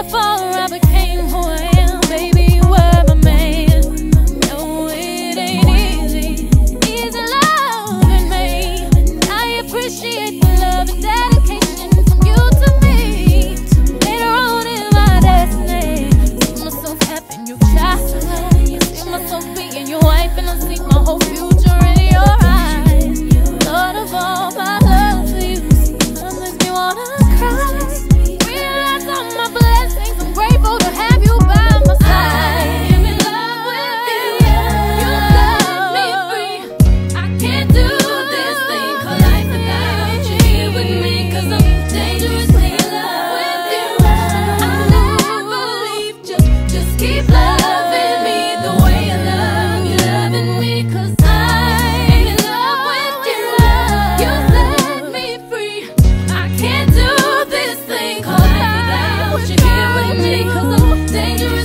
before I became who I am, baby, you were my man. No, it ain't easy loving me. I appreciate the love and dedication from you to me. Later on in my destiny, I see myself having you child. I see myself being your wife, and I see my whole future in your eyes. Thought of all my love for you, sometimes makes me wanna cry. Realize all my blessings, I'm grateful to have you by my side. I'm in love with you, you set me free. I can't do this thing called life without you here with me, 'cause I'm dangerously in love with you. I'll never leave, just keep loving me the way I love you, loving me, 'cause I'm in love with you. You set me free. I can't do this thing called life without you here with me, 'cause I'm dangerous.